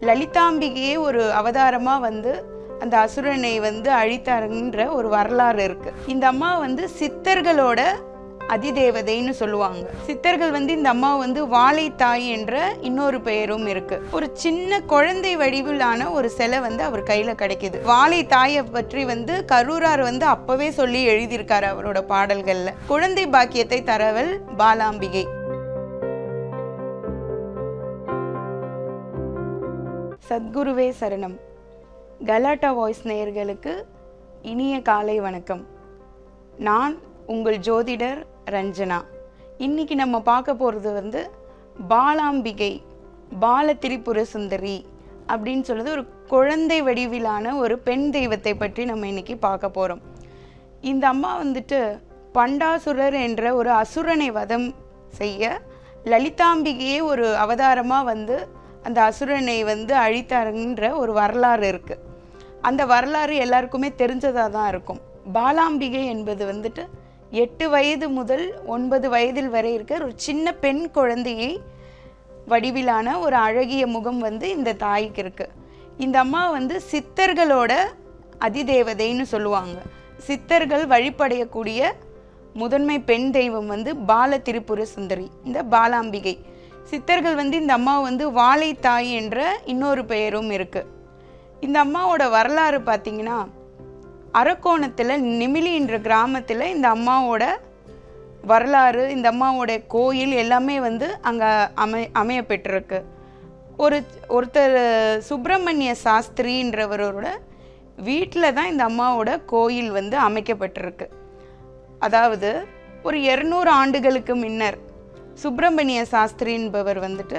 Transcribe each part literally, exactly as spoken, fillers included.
லலிதாம்பிகையே ஒரு அவதாரமா வந்து அந்த அசுரனை வந்து அழித்தாருன்ற ஒரு வரலாறு இருக்கு. இந்த அம்மா வந்து சித்தர்களோட அதிதேவதைன்னு சொல்லுவாங்க. சித்தர்கள் வந்து இந்த அம்மா வந்து வாழைத்தாய் என்ற இன்னொரு பெயரும் இருக்கு. ஒரு சின்ன குழந்தை வடிவிலான ஒரு சிலை வந்து அவர் கையில கிடைக்குது. வாழைத்தாயை பற்றி வந்து கரூரார் வந்து அப்பவே சொல்லி எழுதியிருக்காரு அவரோட பாடல்கள்ல. குழந்தை பாக்கியத்தை தரவல் பாலாம்பிகை. சத்குருவே சரணம். கலாட்டா வாய்ஸ் நேயர்களுக்கு இனிய காலை வணக்கம். நான் உங்கள் ஜோதிடர் ரஞ்சனா. இன்னைக்கு நம்ம பார்க்க போகிறது வந்து பாலாம்பிகை, பால திரிபுர சுந்தரி அப்படின்னு சொல்லுது ஒரு குழந்தை வடிவிலான ஒரு பெண் தெய்வத்தை பற்றி நம்ம இன்னைக்கு பார்க்க போகிறோம். இந்த அம்மா வந்துட்டு பண்டாசுரர் என்ற ஒரு அசுரனை வதம் செய்ய லலிதாம்பிகையே ஒரு அவதாரமாக வந்து அந்த அசுரனை வந்து அழித்தாருன்ற ஒரு வரலாறு இருக்குது. அந்த வரலாறு எல்லாருக்குமே தெரிஞ்சதாக தான் இருக்கும். பாலாம்பிகை என்பது வந்துட்டு எட்டு வயது முதல் ஒன்பது வயதில் வரை இருக்கிற ஒரு சின்ன பெண் குழந்தையை வடிவிலான ஒரு அழகிய முகம் வந்து இந்த தாய்க்கு இருக்குது. இந்த அம்மா வந்து சித்தர்களோட அதிதேவதைன்னு சொல்லுவாங்க. சித்தர்கள் வழிபடையக்கூடிய முதன்மை பெண் தெய்வம் வந்து பால திரிபுர சுந்தரி, இந்த பாலாம்பிகை. சித்தர்கள் வந்து இந்த அம்மா வந்து வாழைத்தாய் என்ற இன்னொரு பெயரும் இருக்குது. இந்த அம்மாவோட வரலாறு பார்த்திங்கன்னா, அரக்கோணத்தில் நிமிலி என்ற கிராமத்தில் இந்த அம்மாவோட வரலாறு, இந்த அம்மாவோட கோயில் எல்லாமே வந்து அங்கே அமை அமைய பெற்றிருக்கு. ஒரு ஒருத்தர் சுப்பிரமணிய சாஸ்திரின்றவரோட வீட்டில் தான் இந்த அம்மாவோட கோயில் வந்து அமைக்கப்பட்டிருக்கு. அதாவது ஒரு இருநூறு ஆண்டுகளுக்கு முன்னர் சுப்பிரமணிய சாஸ்திரி என்பவர் வந்துட்டு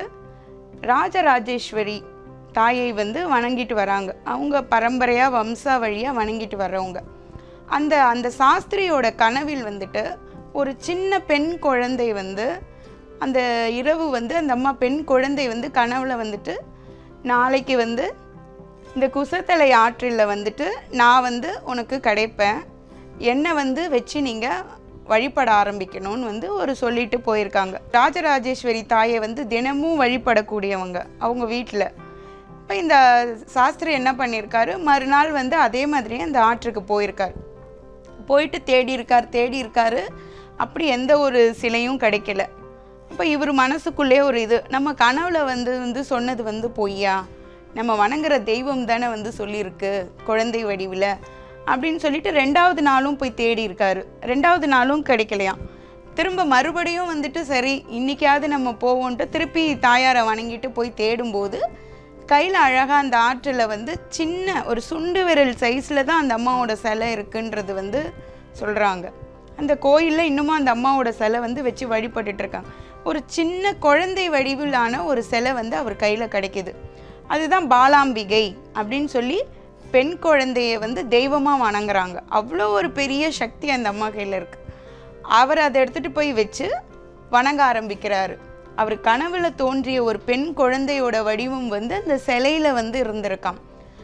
ராஜராஜேஸ்வரி தாயை வந்து வணங்கிட்டு வராங்க. அவங்க பரம்பரையாக வம்சா வழியாக வணங்கிட்டு வர்றவங்க. அந்த அந்த சாஸ்திரியோட கனவில் வந்துட்டு ஒரு சின்ன பெண் குழந்தை வந்து அந்த இரவு வந்து அந்த அம்மா பெண் குழந்தை வந்து கனவுல வந்துட்டு, நாளைக்கு வந்து இந்த குசத்தலை ஆற்றில் வந்துட்டு நான் வந்து உனக்கு கிடைப்பேன், என்னை வந்து வச்சு நீங்கள் வழிபட ஆரம்பிக்கணும்னு வந்து ஒரு சொல்லிட்டு போயிருக்காங்க. ராஜராஜேஸ்வரி தாயை வந்து தினமும் வழிபடக்கூடியவங்க அவங்க வீட்டில். இப்போ இந்த சாஸ்திரி என்ன பண்ணியிருக்காரு, மறுநாள் வந்து அதே மாதிரி அந்த ஆற்றுக்கு போயிருக்கார். போயிட்டு தேடி இருக்கார் தேடி இருக்காரு அப்படி எந்த ஒரு சிலையும் கிடைக்கல. இப்போ இவர் மனசுக்குள்ளே ஒரு இது, நம்ம கனவுல வந்து வந்து சொன்னது வந்து பொய்யா, நம்ம வணங்குற தெய்வம் தானே வந்து சொல்லியிருக்கு குழந்தை வடிவில் அப்படின்னு சொல்லிட்டு ரெண்டாவது நாளும் போய் தேடி இருக்காரு. ரெண்டாவது நாளும் கிடைக்கலையாம். திரும்ப மறுபடியும் வந்துட்டு சரி இன்றைக்காவது நம்ம போவோன்ட்டு திருப்பி தாயாரை வணங்கிட்டு போய் தேடும்போது கையில் அழகாக அந்த ஆற்றில் வந்து சின்ன ஒரு சுண்டு விரல் சைஸில் தான் அந்த அம்மாவோட சிலை இருக்குன்றது வந்து சொல்கிறாங்க. அந்த கோயிலில் இன்னமும் அந்த அம்மாவோட சிலை வந்து வச்சு வழிபட்டுருக்காங்க. ஒரு சின்ன குழந்தை வடிவிலான ஒரு சிலை வந்து அவர் கையில் கிடைக்கிது. அதுதான் பாலாம்பிகை அப்படின்னு சொல்லி பெண் குழந்தையை வந்து தெய்வமாக வணங்குறாங்க. அவ்வளோ ஒரு பெரிய சக்தி அந்த அம்மா கையில் இருக்குது. அவர் அதை எடுத்துகிட்டு போய் வச்சு வணங்க ஆரம்பிக்கிறாரு. அவர் கனவுல தோன்றிய ஒரு பெண் குழந்தையோட வடிவம் வந்து அந்த சிலையில் வந்து இருந்திருக்காம்.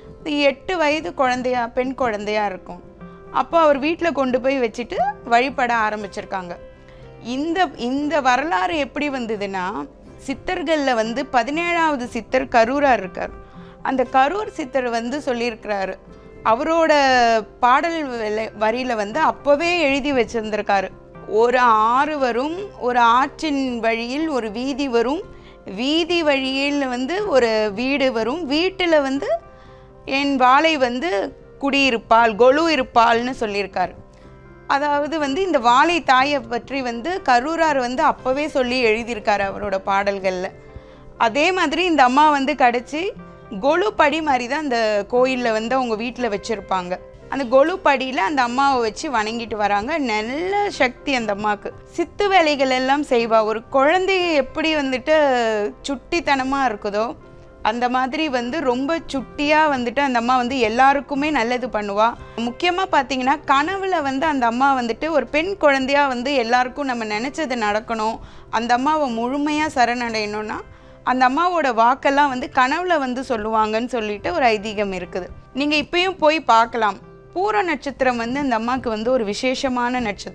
எட்டு வயது குழந்தையா பெண் குழந்தையா இருக்கும். அப்போ அவர் வீட்டில் கொண்டு போய் வச்சுட்டு வழிபட ஆரம்பிச்சிருக்காங்க. இந்த இந்த வரலாறு எப்படி வந்ததுன்னா, சித்தர்களில் வந்து பதினேழாவது சித்தர் கரூரார் இருக்கார். அந்த கரூர் சித்தர் வந்து சொல்லியிருக்கிறாரு, அவரோட பாடல் வரியில் வந்து அப்போவே எழுதி வச்சிருந்திருக்காரு, ஒரு ஆறு வரும், ஒரு ஆற்றின் வழியில் ஒரு வீதி வரும், வீதி வழியில் வந்து ஒரு வீடு வரும், வீட்டில் வந்து என் வாளை வந்து குடியிருப்பாள், கொலு இருப்பாள்னு சொல்லியிருக்காரு. அதாவது வந்து இந்த வாழை தாயை பற்றி வந்து கரூரார் வந்து அப்போவே சொல்லி எழுதியிருக்காரு அவரோட பாடல்களில். அதே மாதிரி இந்த அம்மா வந்து கிடச்சி கொலு படி மாதிரி தான் அந்த கோயிலில் வந்து அவங்க வீட்டில் வச்சுருப்பாங்க. அந்த கொலு படியில் அந்த அம்மாவை வச்சு வணங்கிட்டு வராங்க. நல்ல சக்தி அந்த அம்மாவுக்கு. சித்து வேலைகள் எல்லாம் செய்வா. ஒரு குழந்தைய எப்படி வந்துட்டு சுட்டித்தனமாக இருக்குதோ அந்த மாதிரி வந்து ரொம்ப சுட்டியாக வந்துட்டு அந்த அம்மா வந்து எல்லாருக்குமே நல்லது பண்ணுவா. முக்கியமாக பார்த்தீங்கன்னா கனவுல வந்து அந்த அம்மா வந்துட்டு ஒரு பெண் குழந்தையாக வந்து எல்லாருக்கும் நம்ம நினச்சது நடக்கணும், அந்த அம்மாவை முழுமையாக சரணடையணும்னா அந்த அம்மாவோட வாக்கெல்லாம் வந்து கனவுல வந்து சொல்லுவாங்கன்னு சொல்லிட்டு ஒரு ஐதீகம் இருக்குது. நீங்கள் இப்பயும் போய் பார்க்கலாம். பூர நட்சத்திரம் வந்து அந்த அம்மாவுக்கு வந்து ஒரு விசேஷமான நட்சத்திரம்.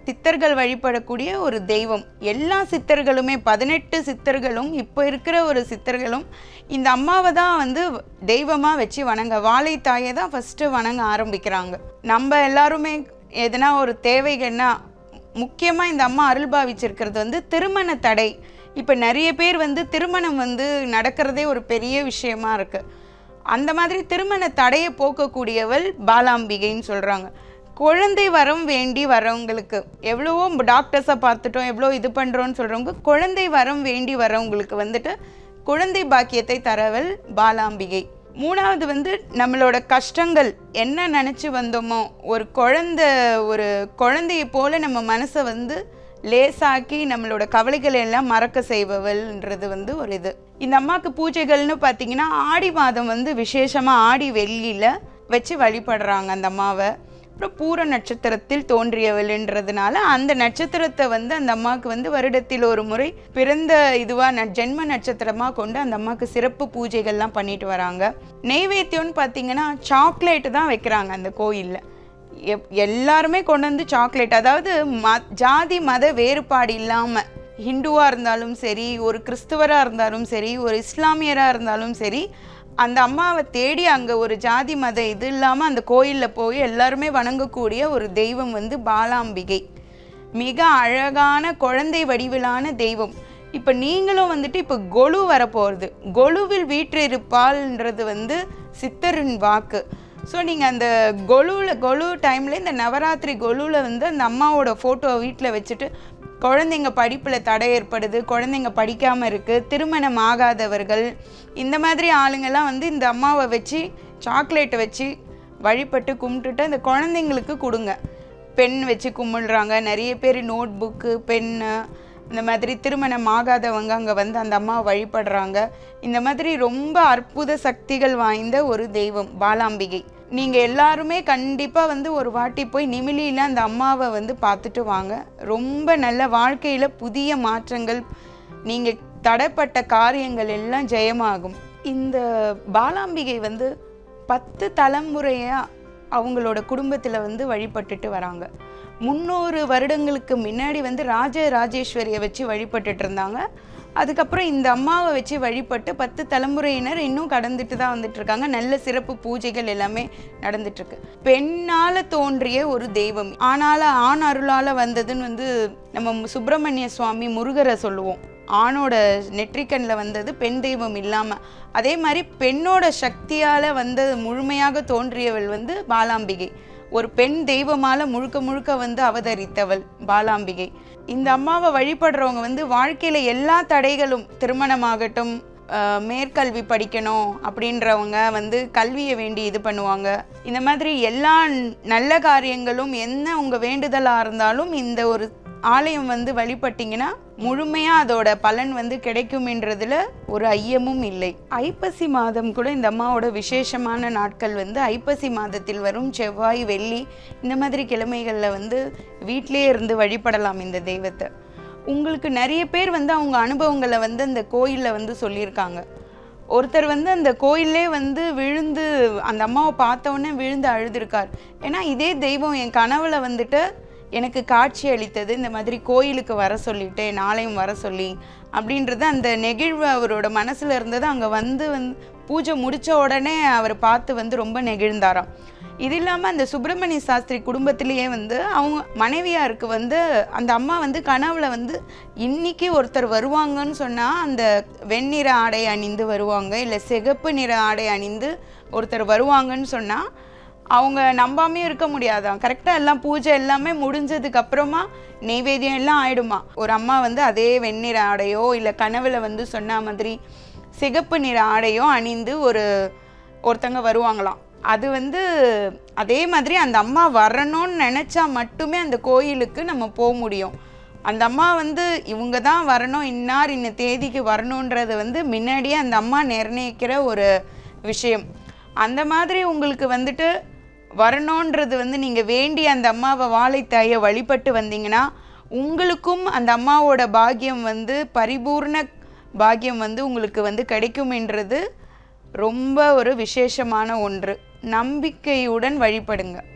சித்தர்கள் வழிபடக்கூடிய ஒரு தெய்வம். எல்லா சித்தர்களுமே பதினெட்டு சித்தர்களும் இப்போ இருக்கிற ஒரு சித்தர்களும் இந்த அம்மாவை தான் வந்து தெய்வமாக வச்சு வணங்க, வாழைத்தாயை தான் ஃபஸ்ட்டு வணங்க ஆரம்பிக்கிறாங்க. நம்ம எல்லாருமே எதனா ஒரு தேவைகள்னா முக்கியமாக இந்த அம்மா அருள் பாவிச்சிருக்கிறது வந்து திருமண தடை. இப்போ நிறைய பேர் வந்து திருமணம் வந்து நடக்கிறதே ஒரு பெரிய விஷயமா இருக்குது. அந்த மாதிரி திருமண தடையை போக்கக்கூடியவள் பாலாம்பிகைன்னு சொல்கிறாங்க. குழந்தை வரம் வேண்டி வரவங்களுக்கு, எவ்வளவோ டாக்டர்ஸை பார்த்துட்டோம், எவ்வளோ இது பண்ணுறோன்னு சொல்கிறவங்க, குழந்தை வரம் வேண்டி வரவங்களுக்கு வந்துட்டு குழந்தை பாக்கியத்தை தரவள் பாலாம்பிகை. மூணாவது வந்து நம்மளோட கஷ்டங்கள் என்ன நினச்சி வந்தோமோ ஒரு குழந்தை ஒரு குழந்தையை போல் நம்ம மனசை வந்து லேசாக்கி நம்மளோட கவலைகளை எல்லாம் மறக்க செய்பவள்ன்றது வந்து ஒரு இது. இந்த அம்மாவுக்கு பூஜைகள்னு பார்த்தீங்கன்னா ஆடி மாதம் வந்து விசேஷமாக ஆடி வெள்ளியில் வச்சு வழிபடுறாங்க அந்த அம்மாவை. அப்புறம் பூர நட்சத்திரத்தில் தோன்றியவள்ன்றதுனால அந்த நட்சத்திரத்தை வந்து அந்த அம்மாவுக்கு வந்து வருடத்தில் ஒரு முறை பிறந்த இதுவாக ஜென்ம நட்சத்திரமாக கொண்டு அந்த அம்மாவுக்கு சிறப்பு பூஜைகள்லாம் பண்ணிட்டு வராங்க. நெய்வேத்தியம்னு பார்த்தீங்கன்னா சாக்லேட்டு தான் வைக்கிறாங்க அந்த கோயிலில். எப் எல்லாருமே கொண்டு வந்து சாக்லேட், அதாவது ம ஜாதி மத வேறுபாடு இல்லாமல் ஹிந்துவாக இருந்தாலும் சரி, ஒரு கிறிஸ்துவராக இருந்தாலும் சரி, ஒரு இஸ்லாமியராக இருந்தாலும் சரி, அந்த அம்மாவை தேடி அங்கே ஒரு ஜாதி மத இது இல்லாமல் அந்த கோயிலில் போய் எல்லாருமே வணங்கக்கூடிய ஒரு தெய்வம் வந்து பாலாம்பிகை. மிக அழகான குழந்தை வடிவிலான தெய்வம். இப்போ நீங்களும் வந்துட்டு இப்போ கொலு வரப்போகிறது, கொலுவில் வீற்றிருப்பாள்ன்றது வந்து சித்தரின் வாக்கு. ஸோ நீங்கள் அந்த கொலுவில் கொலு டைமில் இந்த நவராத்திரி கொலுவில் வந்து அந்த அம்மாவோட ஃபோட்டோவை வீட்டில் வச்சுட்டு குழந்தைங்க படிப்பில் தடை ஏற்படுது, குழந்தைங்க படிக்காமல் இருக்குது, திருமணம் ஆகாதவர்கள், இந்த மாதிரி ஆளுங்கள்லாம் வந்து இந்த அம்மாவை வச்சு சாக்லேட்டை வச்சு வழிபட்டு கும்பிட்டுட்டு அந்த குழந்தைங்களுக்கு கொடுங்க. பென் வச்சு கும்பிடுறாங்க நிறைய பேர், நோட் புக்கு பென்னு, இந்த மாதிரி திருமணம் ஆகாதவங்க அங்கே வந்து அந்த அம்மாவை வழிபடுறாங்க. இந்த மாதிரி ரொம்ப அற்புத சக்திகள் வாய்ந்த ஒரு தெய்வம் பாலாம்பிகை. நீங்கள் எல்லாருமே கண்டிப்பாக வந்து ஒரு வாட்டி போய் நிமிலியில் அந்த அம்மாவை வந்து பார்த்துட்டு வாங்க. ரொம்ப நல்ல வாழ்க்கையில் புதிய மாற்றங்கள், நீங்கள் தடைப்பட்ட காரியங்கள் எல்லாம் ஜெயமாகும். இந்த பாலாம்பிகை வந்து பத்து தலைமுறையாக அவங்களோட குடும்பத்தில் வந்து வழிபட்டுட்டு வராங்க. முந்நூறு வருடங்களுக்கு முன்னாடி வந்து ராஜ ராஜேஸ்வரியை வச்சு வழிபட்டுட்டு இருந்தாங்க. அதுக்கப்புறம் இந்த அம்மாவை வச்சு வழிபட்டு பத்து தலைமுறையினர் இன்னும் கடந்துட்டு தான் வந்துட்டு இருக்காங்க. நல்ல சிறப்பு பூஜைகள் எல்லாமே நடந்துட்டுருக்கு. பெண்ணால் தோன்றிய ஒரு தெய்வம், ஆனால ஆண் அருளால் வந்ததுன்னு வந்து நம்ம சுப்பிரமணிய சுவாமி முருகரை சொல்லுவோம். ஆணோட நெற்றிக்கண்ணில் வந்தது பெண் தெய்வம் இல்லாமல். அதே மாதிரி பெண்ணோட சக்தியால் வந்தது முழுமையாக தோன்றியவள் வந்து பாலாம்பிகை. ஒரு பெண் தெய்வமால முழுக்க முழுக்க வந்து அவதரித்தவள் பாலாம்பிகை. இந்த அம்மாவை வழிபடுறவங்க வந்து வாழ்க்கையில் எல்லா தடைகளும், திருமணமாகட்டும், மேற்கல்வி படிக்கணும் அப்படின்றவங்க வந்து கல்வியை வேண்டி இது பண்ணுவாங்க. இந்த மாதிரி எல்லா நல்ல காரியங்களும் என்ன உங்கள் வேண்டுதலாக இருந்தாலும் இந்த ஒரு ஆலயம் வந்து வழிபட்டிங்கன்னா முழுமையாக அதோட பலன் வந்து கிடைக்கும்ன்றதுல ஒரு ஐயமும் இல்லை. ஐப்பசி மாதம் கூட இந்த அம்மாவோட விசேஷமான நாட்கள் வந்து ஐப்பசி மாதத்தில் வரும் செவ்வாய், வெள்ளி, இந்த மாதிரி கிழமைகளில் வந்து வீட்டிலே இருந்து வழிபடலாம் இந்த தெய்வத்தை. உங்களுக்கு நிறைய பேர் வந்து அவங்க அனுபவங்களை வந்து அந்த கோயிலில் வந்து சொல்லியிருக்காங்க. ஒருத்தர் வந்து அந்த கோயிலே வந்து விழுந்து அந்த அம்மாவை பார்த்தவொடனே விழுந்து அழுதுருக்கார். ஏன்னா இதே தெய்வம் என் கனவுல வந்துட்டு எனக்கு காட்சி அளித்தது, இந்த மாதிரி கோயிலுக்கு வர சொல்லிட்டு நாளையும் வர சொல்லி அப்படின்றது அந்த நெகிழ்வு அவரோட மனசில் இருந்தது. அங்கே வந்து வந்து பூஜை முடித்த உடனே அவர் பார்த்து வந்து ரொம்ப நெகிழ்ந்தாராம். இது இல்லாமல் அந்த சுப்பிரமணிய சாஸ்திரி குடும்பத்திலேயே வந்து அவங்க மனைவியாருக்கு வந்து அந்த அம்மா வந்து கனவுல வந்து இன்னைக்கு ஒருத்தர் வருவாங்கன்னு சொன்னால் அந்த வெண்ணிற ஆடை அணிந்து வருவாங்க, இல்லை சிகப்பு நிற ஆடை அணிந்து ஒருத்தர் வருவாங்கன்னு சொன்னால் அவங்க நம்பாமையும் இருக்க முடியாதான். கரெக்டாக எல்லாம் பூஜை எல்லாமே முடிஞ்சதுக்கு அப்புறமா நெய்வேத்தியம் எல்லாம் ஆயிடுமா. ஒரு அம்மா வந்து அதே வெண்ணிற ஆடையோ இல்லை கனவுல வந்து சொன்ன மாதிரி சிகப்பு நிற ஆடையோ அணிந்து ஒரு ஒருத்தங்க வருவாங்களாம். அது வந்து அதே மாதிரி அந்த அம்மா வரணும்னு நினச்சா மட்டுமே அந்த கோயிலுக்கு நம்ம போக முடியும். அந்த அம்மா வந்து இவங்க தான் வரணும், இன்னார் இன்ன தேதிக்கு வரணுன்றது வந்து முன்னாடியே அந்த அம்மா நிர்ணயிக்கிற ஒரு விஷயம். அந்த மாதிரி உங்களுக்கு வந்துட்டு வரணுன்றது வந்து நீங்கள் வேண்டி அந்த அம்மாவை வாழைத்தாயை வழிபட்டு வந்தீங்கன்னா உங்களுக்கும் அந்த அம்மாவோட பாக்கியம் வந்து பரிபூர்ண பாக்கியம் வந்து உங்களுக்கு வந்து கிடைக்கும்ன்றது ரொம்ப ஒரு விசேஷமான ஒன்று. நம்பிக்கையுடன் வழிபடுங்க.